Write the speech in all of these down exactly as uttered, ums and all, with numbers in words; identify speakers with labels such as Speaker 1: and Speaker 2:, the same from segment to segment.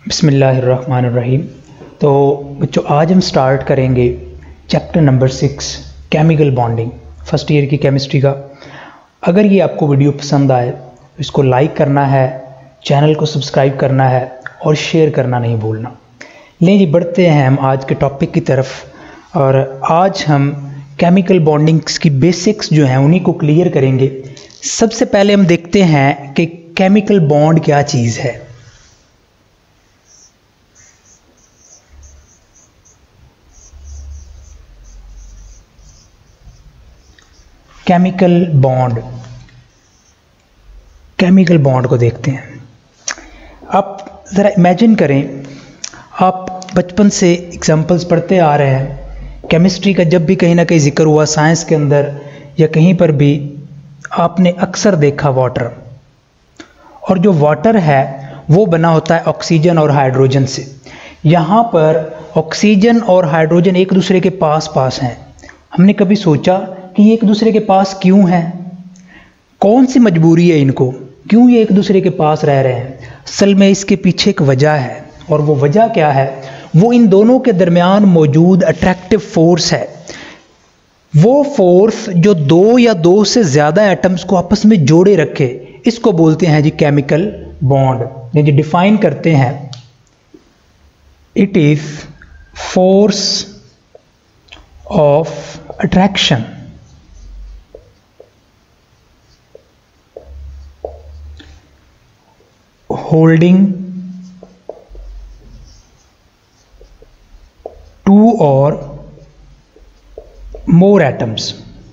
Speaker 1: बिस्मिल्लाहिर्रहमानिर्रहीम। तो बच्चों आज हम स्टार्ट करेंगे chapter number six chemical bonding, first year की केमिस्ट्री का। अगर ये आपको वीडियो पसंद आए तो इसको लाइक करना है, चैनल को सब्सक्राइब करना है और शेयर करना नहीं भूलना। लें जी बढ़ते हैं हम आज के टॉपिक की तरफ। और आज हम केमिकल बॉन्डिंग्स की बेसिक्स जो हैं उन्हीं को क्लियर करेंगे। सबसे पहले हम देखते हैं कि केमिकल बॉन्ड क्या चीज़ है। केमिकल बॉन्ड, केमिकल बॉन्ड को देखते हैं। आप ज़रा इमेजिन करें, आप बचपन से एग्जांपल्स पढ़ते आ रहे हैं केमिस्ट्री का। जब भी कहीं ना कहीं जिक्र हुआ साइंस के अंदर या कहीं पर भी, आपने अक्सर देखा वाटर। और जो वाटर है वो बना होता है ऑक्सीजन और हाइड्रोजन से। यहाँ पर ऑक्सीजन और हाइड्रोजन एक दूसरे के पास पास हैं। हमने कभी सोचा कि ये एक दूसरे के पास क्यों हैं? कौन सी मजबूरी है इनको, क्यों ये एक दूसरे के पास रह रहे हैं? असल में इसके पीछे एक वजह है, और वो वजह क्या है? वो इन दोनों के दरमियान मौजूद अट्रैक्टिव फोर्स है। वो फोर्स जो दो या दो से ज़्यादा एटम्स को आपस में जोड़े रखे, इसको बोलते हैं जी केमिकल बॉन्ड। ये जी डिफाइन करते हैं, it is force of attraction holding two or more atoms।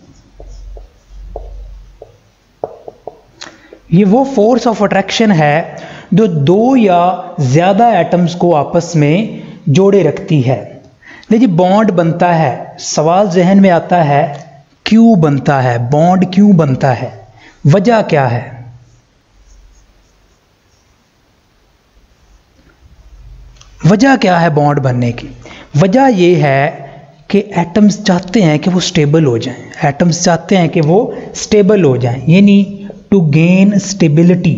Speaker 1: ये वो फोर्स ऑफ अट्रैक्शन है जो दो या ज्यादा एटम्स को आपस में जोड़े रखती है। देखिए बॉन्ड बनता है, सवाल जहन में आता है क्यों बनता है, बॉन्ड क्यों बनता है, वजह क्या है? वजह क्या है बॉन्ड बनने की? वजह यह है कि एटम्स चाहते हैं कि वो स्टेबल हो जाएं। एटम्स चाहते हैं कि वो स्टेबल हो जाएं, यानी टू गेन स्टेबिलिटी।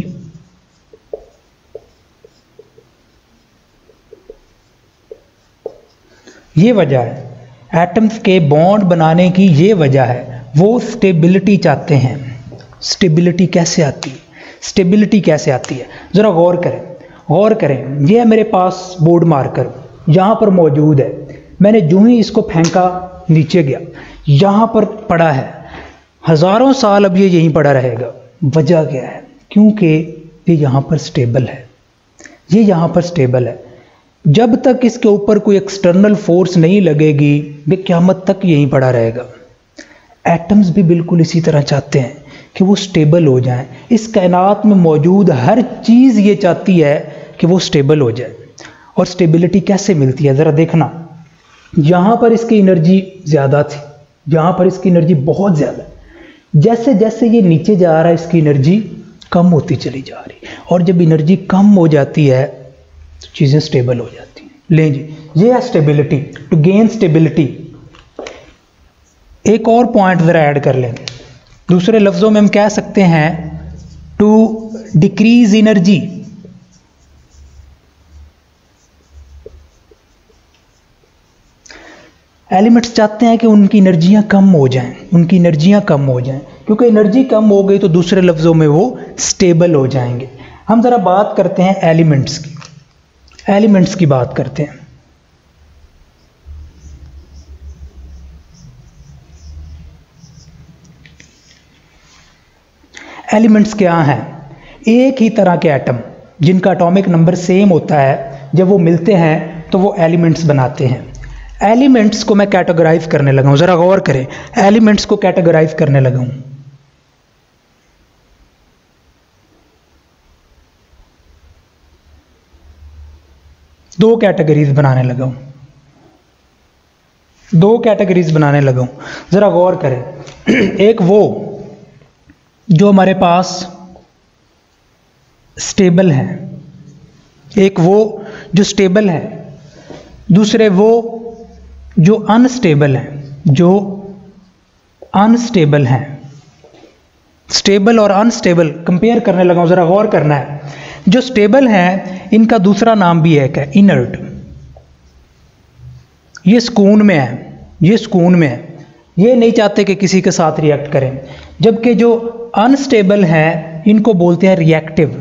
Speaker 1: ये वजह है एटम्स के बॉन्ड बनाने की, ये वजह है। वो स्टेबिलिटी चाहते हैं। स्टेबिलिटी कैसे आती है? स्टेबिलिटी कैसे आती है जरा गौर करें, गौर करें। ये है मेरे पास बोर्ड मार्कर, यहाँ पर मौजूद है। मैंने जो ही इसको फेंका नीचे गया, यहाँ पर पड़ा है। हज़ारों साल अब ये यहीं पड़ा रहेगा। वजह क्या है? क्योंकि ये यहाँ पर स्टेबल है, ये यहाँ पर स्टेबल है। जब तक इसके ऊपर कोई एक्सटर्नल फोर्स नहीं लगेगी, ये क़यामत तक यहीं पड़ा रहेगा। एटम्स भी बिल्कुल इसी तरह चाहते हैं कि वो स्टेबल हो जाएं। इस कायनात में मौजूद हर चीज़ ये चाहती है कि वो स्टेबल हो जाए। और स्टेबिलिटी कैसे मिलती है ज़रा देखना। यहाँ पर इसकी एनर्जी ज़्यादा थी, यहाँ पर इसकी एनर्जी बहुत ज़्यादा। जैसे जैसे ये नीचे जा रहा है इसकी एनर्जी कम होती चली जा रही, और जब एनर्जी कम हो जाती है तो चीज़ें स्टेबल हो जाती हैं। लें जी, ये है स्टेबिलिटी, टू गेन स्टेबिलिटी। एक और पॉइंट ज़रा ऐड कर लें। दूसरे लफ्ज़ों में हम कह सकते हैं टू डिक्रीज एनर्जी। एलिमेंट्स चाहते हैं कि उनकी एनर्जियां कम हो जाएं, उनकी एनर्जियां कम हो जाएं, क्योंकि एनर्जी कम हो गई तो दूसरे लफ्ज़ों में वो स्टेबल हो जाएंगे। हम ज़रा बात करते हैं एलिमेंट्स की, एलिमेंट्स की बात करते हैं। एलिमेंट्स क्या हैं? एक ही तरह के एटम जिनका एटॉमिक नंबर सेम होता है, जब वो मिलते हैं तो वो एलिमेंट्स बनाते हैं। एलिमेंट्स को मैं कैटेगराइज करने लगा हूं, जरा गौर करें। एलिमेंट्स को कैटेगराइज करने लगा हूं। दो कैटेगरीज बनाने लगा हूं, दो कैटेगरीज बनाने लगा हूं। जरा गौर करें। एक वो जो हमारे पास स्टेबल है, एक वो जो स्टेबल है, दूसरे वो जो अनस्टेबल है, जो अनस्टेबल है। स्टेबल और अनस्टेबल कंपेयर करने लगा हूं, जरा गौर करना है। जो स्टेबल हैं इनका दूसरा नाम भी है क्या, इनर्ट। ये सुकून में है, ये सुकून में है, ये नहीं चाहते कि किसी के साथ रिएक्ट करें। जबकि जो अनस्टेबल हैं इनको बोलते हैं रिएक्टिव,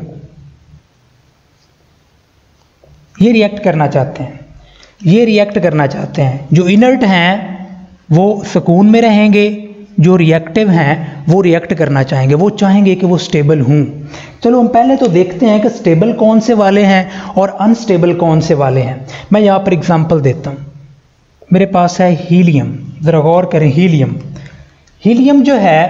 Speaker 1: ये रिएक्ट करना चाहते हैं, ये रिएक्ट करना चाहते हैं। जो इनर्ट हैं वो सुकून में रहेंगे, जो रिएक्टिव हैं वो रिएक्ट करना चाहेंगे, वो चाहेंगे कि वो स्टेबल हों। चलो हम पहले तो देखते हैं कि स्टेबल कौन से वाले हैं और अनस्टेबल कौन से वाले हैं। मैं यहाँ पर एग्जांपल देता हूँ। मेरे पास है हीलियम, ज़रा गौर करें। हीलियम हीलियम जो है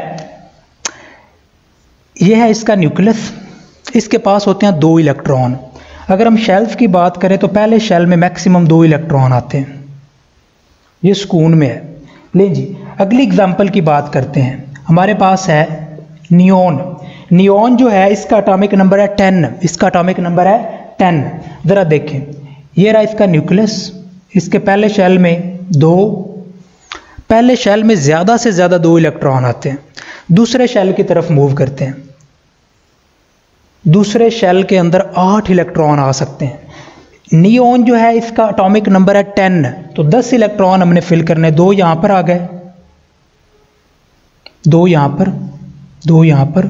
Speaker 1: ये है इसका न्यूक्लियस, इसके पास होते हैं दो इलेक्ट्रॉन। अगर हम शेल्स की बात करें तो पहले शेल में मैक्सिमम दो इलेक्ट्रॉन आते हैं, ये सुकून में है। ले जी अगली एग्जांपल की बात करते हैं। हमारे पास है नियोन। नियोन जो है इसका एटॉमिक नंबर है टेन, इसका एटॉमिक नंबर है टेन। ज़रा देखें, ये रहा इसका न्यूक्लियस, इसके पहले शेल में दो, पहले शेल में ज़्यादा से ज़्यादा दो इलेक्ट्रॉन आते हैं। दूसरे शेल की तरफ मूव करते हैं, दूसरे शेल के अंदर आठ इलेक्ट्रॉन आ सकते हैं। नियोन जो है इसका एटॉमिक नंबर है टेन, तो दस इलेक्ट्रॉन हमने फिल करने, दो यहां पर आ गए, दो यहां पर, दो यहां पर,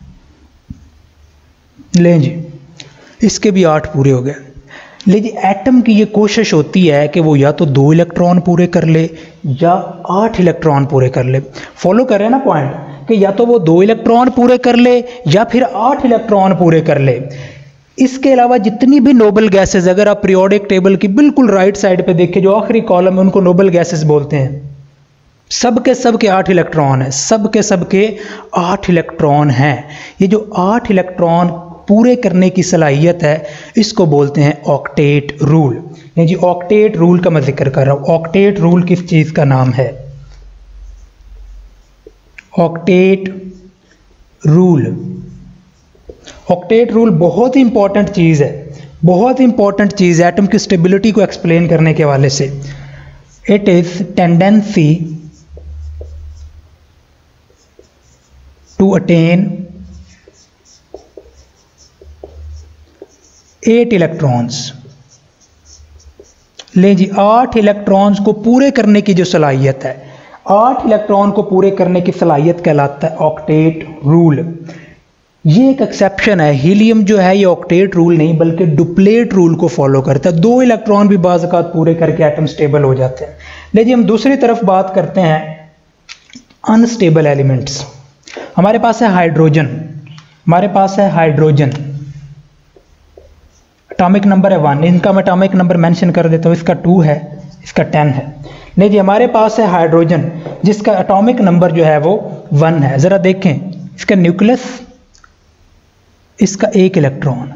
Speaker 1: ले जी इसके भी आठ पूरे हो गए। लेकिन एटम की ये कोशिश होती है कि वो या तो दो इलेक्ट्रॉन पूरे कर ले या आठ इलेक्ट्रॉन पूरे कर ले। फॉलो कर रहे हैं ना पॉइंट, कि या तो वो दो इलेक्ट्रॉन पूरे कर ले या फिर आठ इलेक्ट्रॉन पूरे कर ले। इसके अलावा जितनी भी नोबल गैसेस, अगर आप पीरियोडिक टेबल की बिल्कुल राइट साइड पे देखें, जो आखिरी कॉलम है उनको नोबल गैसेस बोलते हैं। सब के सब के आठ इलेक्ट्रॉन है, सब के सब के आठ इलेक्ट्रॉन हैं। ये जो आठ इलेक्ट्रॉन पूरे करने की सलाहियत है इसको बोलते हैं ऑक्टेट रूल। ये जी ऑक्टेट रूल का मैं जिक्र कर रहा हूं। ऑक्टेट रूल किस चीज का नाम है? Octet rule. ऑक्टेट रूल बहुत ही इंपॉर्टेंट चीज है, बहुत ही इंपॉर्टेंट चीज है एटम की स्टेबिलिटी को एक्सप्लेन करने के हवाले से। It is tendency to attain eight electrons. ले जी आठ इलेक्ट्रॉन्स को पूरे करने की जो सलाहियत है, आठ इलेक्ट्रॉन को पूरे करने की सलाहियत कहलाता है ऑक्टेट रूल। ये एक एक्सेप्शन है, हीलियम जो है ये ऑक्टेट रूल नहीं बल्कि डुप्लेट रूल को फॉलो करता है। दो इलेक्ट्रॉन भी बाज़ औक़ात पूरे करके एटम स्टेबल हो जाते हैं। लेकिन हम दूसरी तरफ बात करते हैं अनस्टेबल एलिमेंट्स। हमारे पास है हाइड्रोजन, हमारे पास है हाइड्रोजन, एटॉमिक नंबर है वन। इनका मैं एटॉमिक नंबर मेंशन कर देता हूँ, इसका टू है, इसका टेन है। नहीं जी हमारे पास है हाइड्रोजन जिसका एटॉमिक नंबर जो है वो वन है। ज़रा देखें इसका न्यूक्लियस, इसका एक इलेक्ट्रॉन।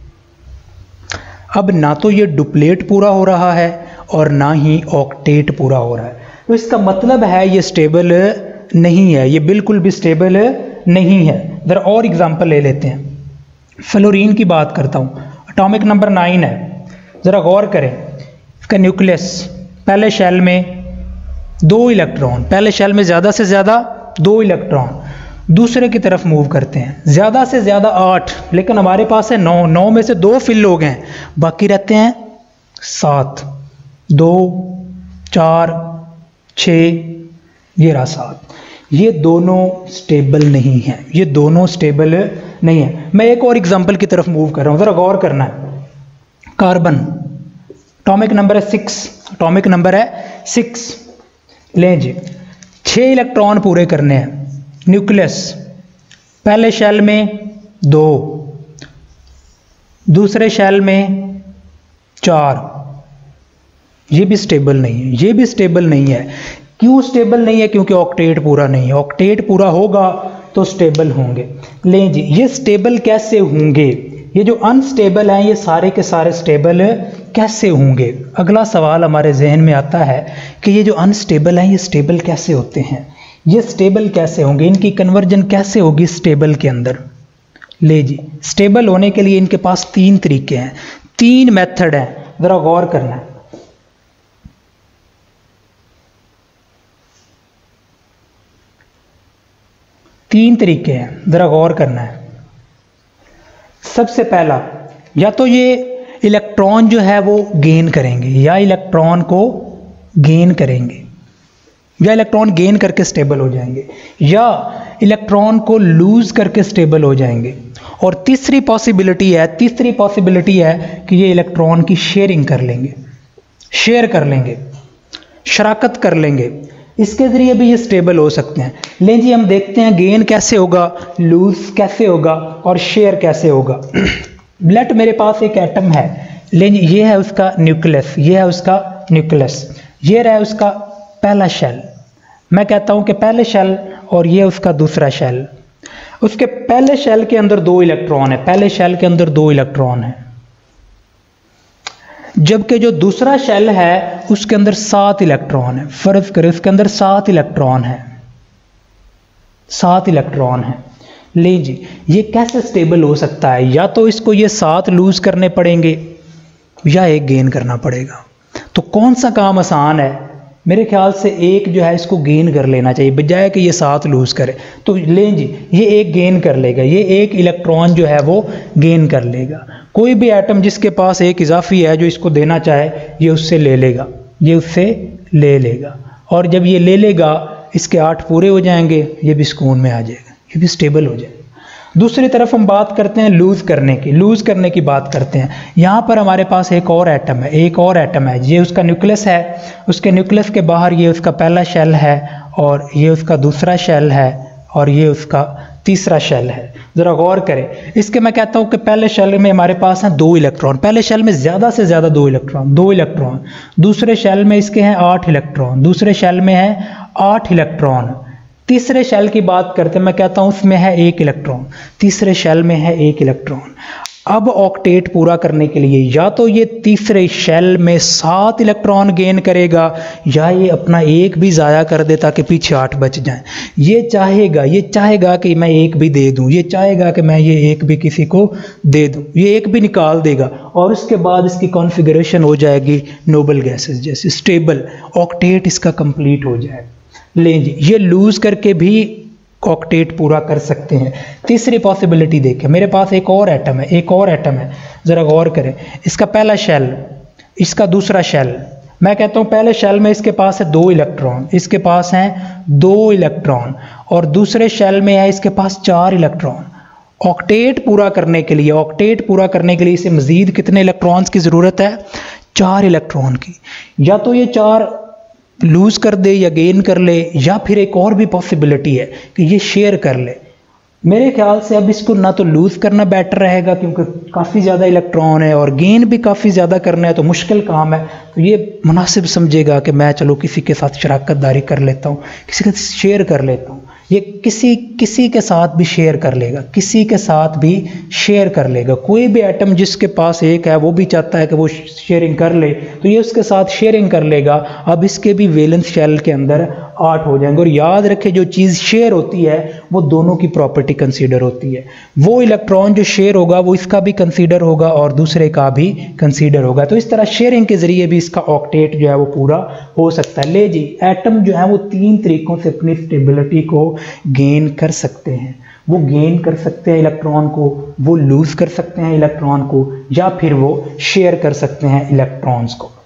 Speaker 1: अब ना तो ये डुप्लेट पूरा हो रहा है और ना ही ऑक्टेट पूरा हो रहा है, तो इसका मतलब है ये स्टेबल नहीं है, ये बिल्कुल भी स्टेबल नहीं है। ज़रा और एग्जांपल ले लेते हैं। फ्लोरीन की बात करता हूँ, एटॉमिक नंबर नाइन है। ज़रा गौर करें, इसका न्यूक्लियस, पहले शेल में दो इलेक्ट्रॉन, पहले शेल में ज़्यादा से ज़्यादा दो इलेक्ट्रॉन, दूसरे की तरफ मूव करते हैं ज़्यादा से ज़्यादा आठ, लेकिन हमारे पास है नौ, नौ में से दो फिल हो गए, बाकी रहते हैं सात, दो चार छः, ये रहा सात। ये दोनों स्टेबल नहीं हैं, ये दोनों स्टेबल नहीं है। मैं एक और एग्जांपल की तरफ मूव कर रहा हूँ, ज़रा गौर करना है। कार्बन, एटॉमिक नंबर है सिक्स, एटॉमिक नंबर है सिक्स। लें जी छः इलेक्ट्रॉन पूरे करने हैं। न्यूक्लियस, पहले शेल में दो, दूसरे शेल में चार, ये भी स्टेबल नहीं है, ये भी स्टेबल नहीं है। क्यों स्टेबल नहीं है? क्योंकि ऑक्टेट पूरा नहीं है। ऑक्टेट पूरा होगा तो स्टेबल होंगे। लें जी ये स्टेबल कैसे होंगे? ये जो अनस्टेबल हैं ये सारे के सारे स्टेबल कैसे होंगे? अगला सवाल हमारे जहन में आता है कि ये जो अनस्टेबल हैं ये स्टेबल कैसे होते हैं, ये स्टेबल कैसे होंगे, इनकी कन्वर्जन कैसे होगी स्टेबल के अंदर? ले जी स्टेबल होने के लिए इनके पास तीन तरीके हैं, तीन मेथड हैं, ज़रा गौर करना है। तीन तरीके हैं, ज़रा गौर करना है। सबसे पहला, या तो ये इलेक्ट्रॉन जो है वो गेन करेंगे या इलेक्ट्रॉन को गेन करेंगे या इलेक्ट्रॉन गेन करके स्टेबल हो जाएंगे या इलेक्ट्रॉन को लूज करके स्टेबल हो जाएंगे। और तीसरी पॉसिबिलिटी है तीसरी पॉसिबिलिटी है कि ये इलेक्ट्रॉन की शेयरिंग कर लेंगे शेयर कर लेंगे शराकत कर लेंगे, इसके ज़रिए भी ये स्टेबल हो सकते हैं। लें जी हम देखते हैं गेन कैसे होगा, लूज कैसे होगा और शेयर कैसे होगा। लेट मेरे पास एक एटम है, लें जी ये है उसका न्यूक्लियस, ये है उसका न्यूक्लियस, ये रहा उसका पहला शेल। मैं कहता हूं कि पहले शेल और ये उसका दूसरा शेल। उसके पहले शेल के अंदर दो इलेक्ट्रॉन है, पहले शेल के अंदर दो इलेक्ट्रॉन है, जबकि जो दूसरा शेल है उसके अंदर सात इलेक्ट्रॉन है। फर्ज करें उसके अंदर सात इलेक्ट्रॉन है, सात इलेक्ट्रॉन है। ले जी ये कैसे स्टेबल हो सकता है? या तो इसको ये सात लूज करने पड़ेंगे या एक गेन करना पड़ेगा। तो कौन सा काम आसान है? मेरे ख्याल से एक जो है इसको गेन कर लेना चाहिए बजाय कि ये सात लूज करे। तो लें जी ये एक गेन कर लेगा, ये एक इलेक्ट्रॉन जो है वो गेन कर लेगा। कोई भी एटम जिसके पास एक इजाफी है जो इसको देना चाहे ये उससे ले लेगा, ये उससे ले लेगा और जब ये ले लेगा इसके आठ पूरे हो जाएंगे, ये भी सुकून में आ जाएगा, ये भी स्टेबल हो जाएगा। दूसरी तरफ हम बात करते हैं लूज करने की, लूज करने की बात करते हैं। यहाँ पर हमारे पास एक और एटम है, एक और एटम है, ये उसका न्यूक्लियस है, उसके न्यूक्लियस के बाहर ये उसका पहला शेल है और ये उसका दूसरा शेल है और ये उसका तीसरा शेल है। ज़रा गौर करें, इसके मैं कहता हूँ कि पहले शेल में हमारे पास हैं दो इलेक्ट्रॉन, पहले शेल में ज़्यादा से ज़्यादा दो इलेक्ट्रॉन दो इलेक्ट्रॉन दूसरे शेल में इसके हैं आठ इलेक्ट्रॉन, दूसरे शेल में है आठ इलेक्ट्रॉन। तीसरे शेल की बात करते हैं, मैं कहता हूं उसमें है एक इलेक्ट्रॉन, तीसरे शेल में है एक इलेक्ट्रॉन। अब ऑक्टेट पूरा करने के लिए या तो ये तीसरे शेल में सात इलेक्ट्रॉन गेन करेगा या ये अपना एक भी ज़ाया कर दे ताकि पीछे आठ बच जाएं। ये चाहेगा ये चाहेगा कि मैं एक भी दे दूं, ये चाहेगा कि मैं ये एक भी किसी को दे दूं, ये एक भी निकाल देगा और उसके बाद इसकी कॉन्फ़िगरेशन हो जाएगी नोबल गैसेस जैसे स्टेबल, ऑक्टेट इसका कंप्लीट हो जाएगा। लें जी ये लूज करके भी ऑक्टेट पूरा कर सकते हैं। तीसरी पॉसिबिलिटी देखें, मेरे पास एक और एटम है, एक और एटम है, ज़रा गौर करें। इसका पहला शेल, इसका दूसरा शेल। मैं कहता हूँ पहले शेल में इसके पास है दो इलेक्ट्रॉन, इसके पास हैं दो इलेक्ट्रॉन और दूसरे शेल में है इसके पास चार इलेक्ट्रॉन। ऑक्टेट पूरा करने के लिए ऑक्टेट पूरा करने के लिए इसे मज़ीद कितने इलेक्ट्रॉन्स की ज़रूरत है? चार इलेक्ट्रॉन की। या तो ये चार लूज कर दे या गेन कर ले या फिर एक और भी पॉसिबिलिटी है कि ये शेयर कर ले। मेरे ख्याल से अब इसको ना तो लूज करना बेटर रहेगा क्योंकि काफ़ी ज़्यादा इलेक्ट्रॉन है और गेन भी काफ़ी ज़्यादा करना है तो मुश्किल काम है। तो ये मुनासिब समझेगा कि मैं चलो किसी के साथ शराकत दारी कर लेता हूँ, किसी के साथ शेयर कर लेता हूँ। ये किसी किसी के साथ भी शेयर कर लेगा, किसी के साथ भी शेयर कर लेगा। कोई भी एटम जिसके पास एक है वो भी चाहता है कि वो शेयरिंग कर ले तो ये उसके साथ शेयरिंग कर लेगा। अब इसके भी वैलेंस शेल के अंदर आठ हो जाएंगे। और याद रखें जो चीज़ शेयर होती है वो दोनों की प्रॉपर्टी कंसीडर होती है। वो इलेक्ट्रॉन जो शेयर होगा वो इसका भी कंसीडर होगा और दूसरे का भी कंसीडर होगा। तो इस तरह शेयरिंग के ज़रिए भी इसका ऑक्टेट जो है वो पूरा हो सकता है। ले जी एटम जो है वो तीन तरीक़ों से अपनी स्टेबिलिटी को गेन कर सकते हैं। वो गेन कर सकते हैं इलेक्ट्रॉन को, वो लूज कर सकते हैं इलेक्ट्रॉन को या फिर वो शेयर कर सकते हैं इलेक्ट्रॉन्स को।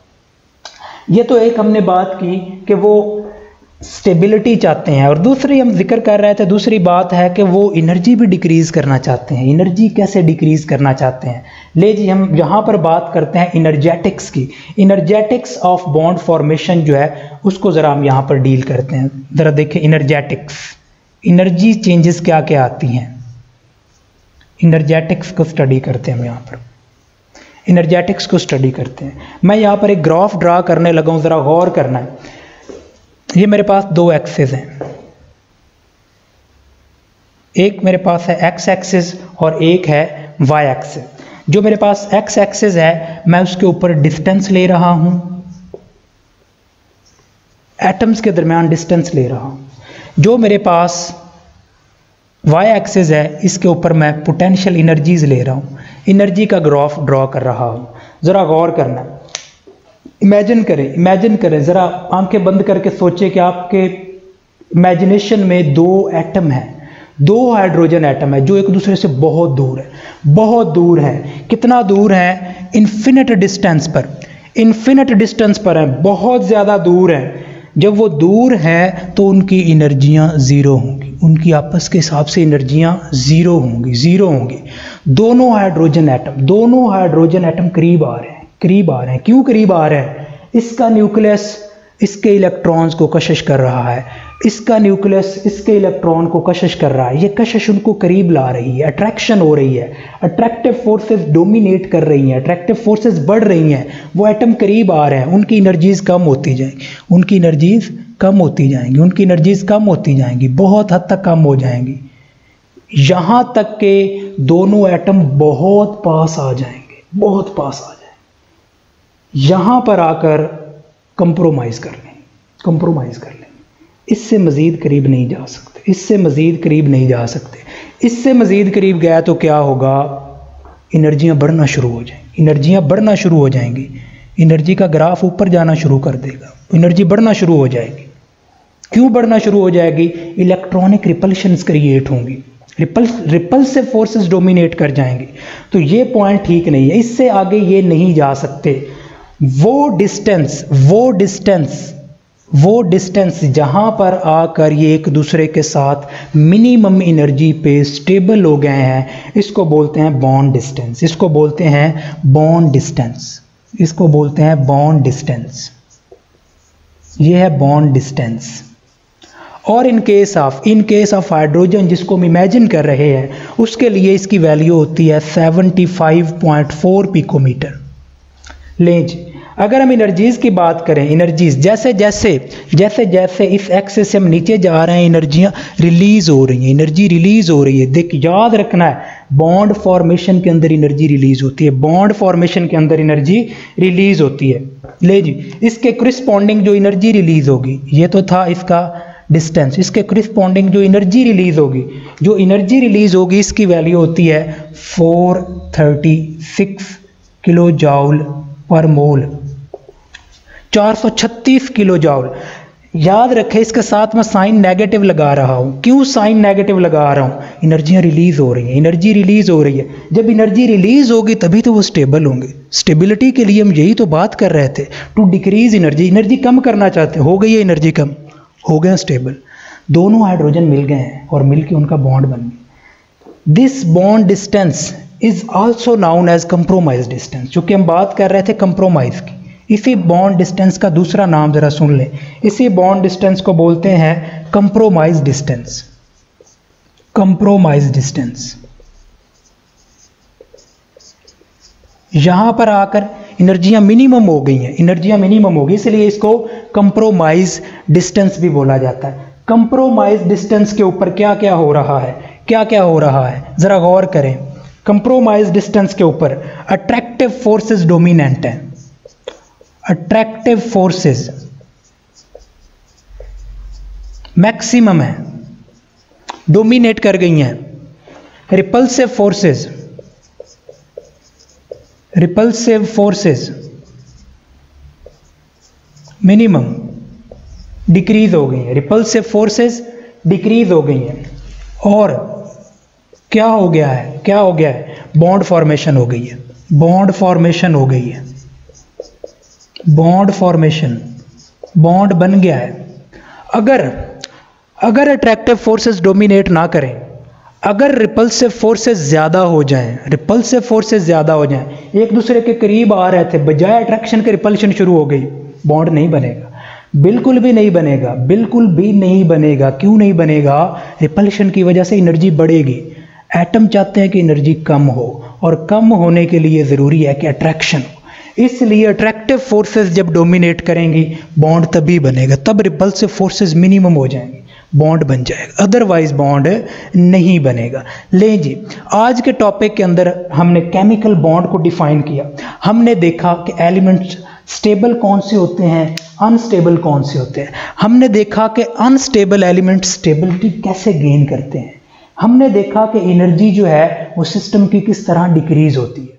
Speaker 1: ये तो एक हमने बात की कि वो स्टेबिलिटी चाहते हैं और दूसरी हम जिक्र कर रहे थे, दूसरी बात है कि वो एनर्जी भी डिक्रीज़ करना चाहते हैं। एनर्जी कैसे डिक्रीज़ करना चाहते हैं? ले जी हम यहाँ पर बात करते हैं इनर्जेटिक्स की। इनर्जेटिक्स ऑफ बॉन्ड फॉर्मेशन जो है उसको ज़रा हम यहाँ पर डील करते हैं। ज़रा देखें इनर्जेटिक्स, एनर्जी चेंजेस क्या क्या आती हैं, इनर्जेटिक्स को स्टडी करते हैं हम यहाँ पर, इनर्जेटिक्स को स्टडी करते हैं। मैं यहाँ पर एक ग्राफ ड्रा करने लगा हूँ, ज़रा गौर करना है। ये मेरे पास दो एक्सिस हैं, एक मेरे पास है एक्स एक्सिस और एक है वाई एक्सिस। जो मेरे पास एक्स एक्सिस है मैं उसके ऊपर डिस्टेंस ले रहा हूँ, एटम्स के दरमियान डिस्टेंस ले रहा हूँ। जो मेरे पास वाई एक्सिस है इसके ऊपर मैं पोटेंशियल एनर्जीज ले रहा हूँ, एनर्जी का ग्राफ ड्रॉ कर रहा हूँ। ज़रा गौर करना, इमेजिन करें इमेजिन करें ज़रा आंखें बंद करके सोचें कि आपके इमेजिनेशन में दो एटम हैं, दो हाइड्रोजन एटम है जो एक दूसरे से बहुत दूर है, बहुत दूर है। कितना दूर है? इन्फिनिट डिस्टेंस पर, इन्फिनिट डिस्टेंस पर है, बहुत ज़्यादा दूर है। जब वो दूर है तो उनकी एनर्जियाँ ज़ीरो होंगी, उनकी आपस के हिसाब से एनर्जियाँ ज़ीरो होंगी, ज़ीरो होंगी। दोनों हाइड्रोजन एटम, दोनों हाइड्रोजन एटम करीब आ रहे हैं, करीब आ रहे हैं। क्यों करीब आ रहे हैं? इसका न्यूक्लियस इसके इलेक्ट्रॉन्स को कशिश कर रहा है, इसका न्यूक्लियस इसके इलेक्ट्रॉन को कशिश कर रहा है। ये कशिश उनको करीब ला रही है, अट्रैक्शन हो रही है, अट्रैक्टिव फोर्सेस डोमिनेट कर रही हैं, अट्रैक्टिव फोर्सेस बढ़ रही हैं। वो एटम करीब आ रहे हैं, उनकी एनर्जीज कम होती जाएंगी, उनकी एनर्जीज कम होती जाएंगी, उनकी एनर्जीज कम होती जाएंगी, बहुत हद तक कम हो जाएंगी, यहाँ तक के दोनों एटम बहुत पास आ जाएंगे, बहुत पास आ जाएंगे। यहाँ पर आकर कंप्रोमाइज़ कर लें, कंप्रोमाइज़ कर लें। इससे मज़ीद करीब नहीं जा सकते, इससे मज़ीद करीब नहीं जा सकते। इससे मज़ीद करीब गया तो क्या होगा? एनर्जियाँ बढ़ना शुरू हो जाएंगी, एनर्जियाँ बढ़ना शुरू हो जाएंगी, एनर्जी का ग्राफ ऊपर जाना शुरू कर देगा, एनर्जी बढ़ना शुरू हो जाएगी। क्यों बढ़ना शुरू हो जाएगी? इलेक्ट्रॉनिक रिपल्शंस क्रिएट होंगी, रिपल्स रिपल्सिव फोर्सेस डोमिनेट कर जाएंगे। तो ये पॉइंट ठीक नहीं है, इससे आगे ये नहीं जा सकते। वो डिस्टेंस वो डिस्टेंस वो डिस्टेंस जहाँ पर आकर ये एक दूसरे के साथ मिनिमम एनर्जी पे स्टेबल हो गए हैं, इसको बोलते हैं बॉन्ड डिस्टेंस, इसको बोलते हैं बॉन्ड डिस्टेंस, इसको बोलते हैं बॉन्ड डिस्टेंस। ये है बॉन्ड डिस्टेंस। और in case of in case of hydrogen जिसको हम इमेजिन कर रहे हैं, उसके लिए इसकी वैल्यू होती है seventy five point four picometer. लें जी, अगर हम एनर्जीज की बात करें, एनर्जीज जैसे जैसे जैसे जैसे इस एक्सेस से हम नीचे जा रहे हैं, एनर्जियाँ रिलीज हो रही हैं, एनर्जी रिलीज हो रही है। देख याद रखना है, बॉन्ड फॉर्मेशन के अंदर एनर्जी रिलीज होती है, बॉन्ड फॉर्मेशन के अंदर एनर्जी रिलीज होती है। ले जी, इसके करिस्पॉन्डिंग जो एनर्जी रिलीज होगी, ये तो था इसका डिस्टेंस, इसके करिस्पॉन्डिंग जो एनर्जी रिलीज होगी, जो एनर्जी रिलीज होगी इसकी वैल्यू होती है four thirty six kilo joule per mole, चार सौ छत्तीस किलो जाउल। याद रखें, इसके साथ मैं साइन नेगेटिव लगा रहा हूँ। क्यों साइन नेगेटिव लगा रहा हूँ? एनर्जियाँ रिलीज हो रही हैं, एनर्जी रिलीज हो रही है। जब एनर्जी रिलीज होगी तभी तो वो स्टेबल होंगे। स्टेबिलिटी के लिए हम यही तो बात कर रहे थे, टू डिक्रीज एनर्जी, एनर्जी कम करना चाहते हैं, हो गई है एनर्जी कम, हो गए स्टेबल। दोनों हाइड्रोजन मिल गए हैं और मिलके उनका बॉन्ड बन गया। This bond distance is also known as compromise distance, जो कि हम बात कर रहे थे कंप्रोमाइज की। इसी बॉन्ड डिस्टेंस का दूसरा नाम जरा सुन लें, इसी बॉन्ड डिस्टेंस को बोलते हैं कंप्रोमाइज डिस्टेंस, कंप्रोमाइज डिस्टेंस। यहां पर आकर एनर्जियां मिनिमम हो गई हैं, एनर्जियां मिनिमम हो गई, इसलिए इसको कंप्रोमाइज डिस्टेंस भी बोला जाता है। कंप्रोमाइज डिस्टेंस के ऊपर क्या क्या हो रहा है, क्या क्या हो रहा है, जरा गौर करें। कंप्रोमाइज डिस्टेंस के ऊपर अट्रैक्टिव फोर्सेस डोमिनेंट हैं, अट्रैक्टिव फोर्सेस मैक्सिमम है, डोमिनेट कर गई हैं। Repulsive forces repulsive forces minimum decrease हो गई हैं, रिपल्सिव फोर्सेस डिक्रीज हो गई हैं। और क्या हो गया है, क्या हो गया है, बॉन्ड फॉर्मेशन हो गई है, बॉन्ड फॉर्मेशन हो गई है, बॉन्ड फॉर्मेशन, बॉन्ड बन गया है। अगर अगर अट्रैक्टिव फोर्सेस डोमिनेट ना करें, अगर रिपल्सिव फोर्सेस ज़्यादा हो जाएं, रिपल्सिव फोर्सेस ज़्यादा हो जाएं, एक दूसरे के करीब आ रहे थे, बजाय अट्रैक्शन के रिपल्शन शुरू हो गई, बॉन्ड नहीं बनेगा, बिल्कुल भी नहीं बनेगा, बिल्कुल भी नहीं बनेगा। क्यों नहीं बनेगा? रिपल्शन की वजह से एनर्जी बढ़ेगी। एटम चाहते हैं कि एनर्जी कम हो, और कम होने के लिए ज़रूरी है कि अट्रैक्शन हो। इसलिए अट्रैक्टिव फोर्सेस जब डोमिनेट करेंगी, बॉन्ड तभी बनेगा, तब रिपल्सिव फोर्सेस मिनिमम हो जाएंगे, बॉन्ड बन जाएगा, अदरवाइज बॉन्ड नहीं बनेगा। ले जी, आज के टॉपिक के अंदर हमने केमिकल बॉन्ड को डिफाइन किया। हमने देखा कि एलिमेंट्स स्टेबल कौन से होते हैं, अनस्टेबल कौन से होते हैं। हमने देखा कि अनस्टेबल एलिमेंट स्टेबिलिटी कैसे गेन करते हैं। हमने देखा कि एनर्जी जो है वो सिस्टम की किस तरह डिक्रीज होती है।